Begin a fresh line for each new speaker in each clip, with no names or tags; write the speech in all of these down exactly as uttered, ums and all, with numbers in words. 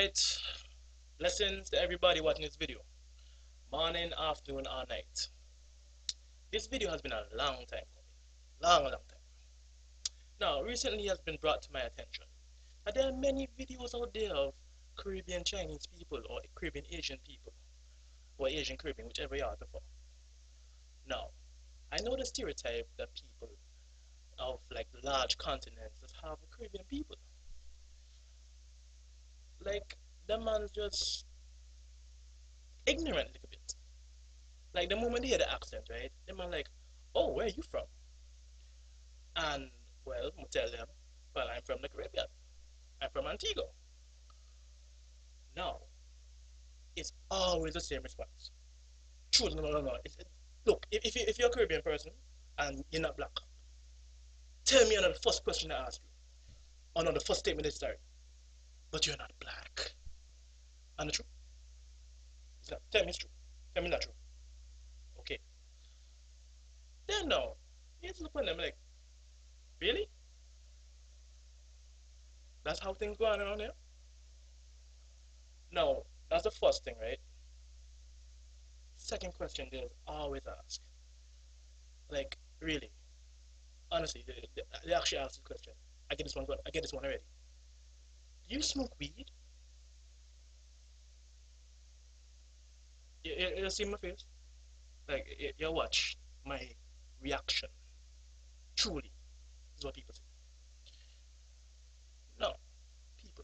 Alright, blessings to everybody watching this video. Morning, afternoon, or night. This video has been a long time coming. Long, long time. Now, recently it has been brought to my attention that there are many videos out there of Caribbean Chinese people or Caribbean Asian people or Asian Caribbean, whichever you are before. Now, I know the stereotype that people of like large continents that have Caribbean people. Like, the man's just ignorant a little bit. Like the moment they hear the accent, right? They man like, oh, where are you from? And well, I tell them, well, I'm from the Caribbean. I'm from Antigua. Now, it's always the same response. True, no, no, no, no. It's, it, look, if, if, you, if you're a Caribbean person and you're not black, tell me another first question I ask you. Or no, the first statement they start. But you're not black. And the truth? It's not, tell me it's true. Tell me not true. Okay. Then now, you just look at them like, really? That's how things go on around here? No, that's the first thing, right? Second question they always ask. Like, really? Honestly, they, they, they actually ask this question. I get this one I get this one already. Do you smoke weed? You, you, you see my face? Like, you, you watch my reaction. Truly, is what people say. No, people.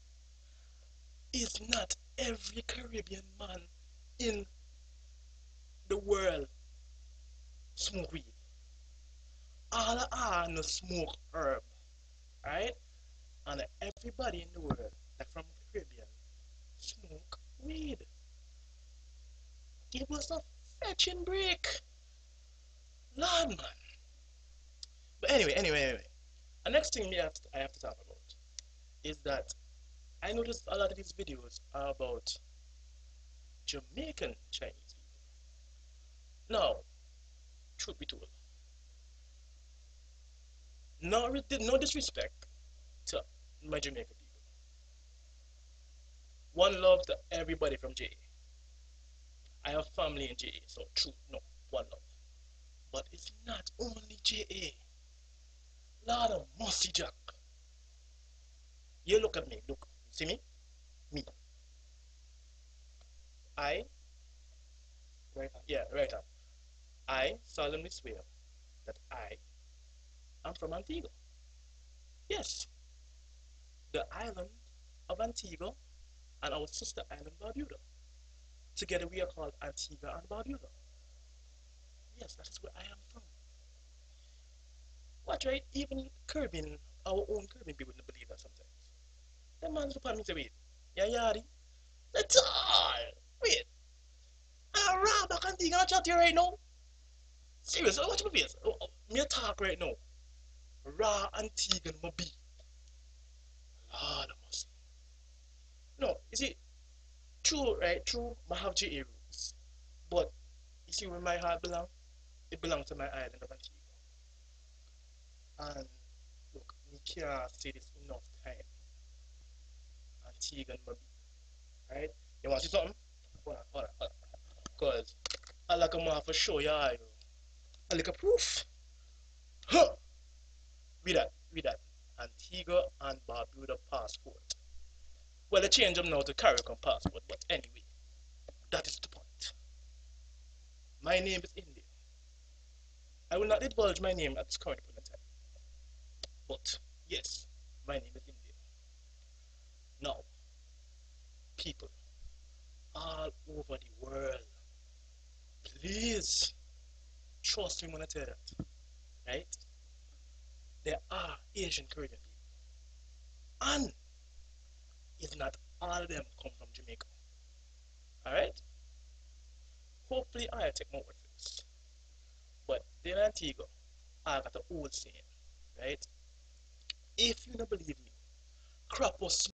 It's not every Caribbean man in the world smoke weed. All are no smoke herb, right? And everybody in the world, like from the Caribbean, smoke weed. Give us a fetching break, Lord, man. But anyway, anyway, anyway. The next thing we have to, I have to talk about is that I noticed a lot of these videos are about Jamaican Chinese people. Now, truth be told, no, no disrespect to my Jamaican people. One love to everybody from J A. I have family in J A, so true, no, one love. But it's not only J A. Lord of mercy, Jack. You look at me, look, see me? Me. I, right, yeah, right on. I solemnly swear that I am from Antigua. Yes, the island of Antigua and our sister island Barbuda. Together we are called Antigua and Barbuda. Yes, that is where I am from. What, right? Even Caribbean, our own Caribbean people don't believe that sometimes. The man's upon me say, wait, yeah, yari. That's all. Wait, I'm raw back Antigua and chat here right now. Serious, watch my face. Oh, oh, me talk right now. Raw Antiguan Mobi. Lord of mercy. No, you see, true, right? True, I have J A roots. But you see where my heart belongs? It belongs to my island of Antigua. And look, me can't say this enough time. Antiguan Mobi. Right? You want to see something? Hold on, hold on, hold on. Because I like a man for sure, yeah. I like a proof. Huh! Read that, read that. Antigua and Barbuda passport. Well, they changed them now to Caribbean passport, but anyway, that is the point. My name is India. I will not divulge my name at this current point in time. But, yes, my name is India. Now, people all over the world, please trust me when I tell that, right? There are Asian Caribbean people. And if not all of them come from Jamaica. Alright? Hopefully I take my word for this. But in Antigua, I got an old saying, right? If you don't believe me, crop us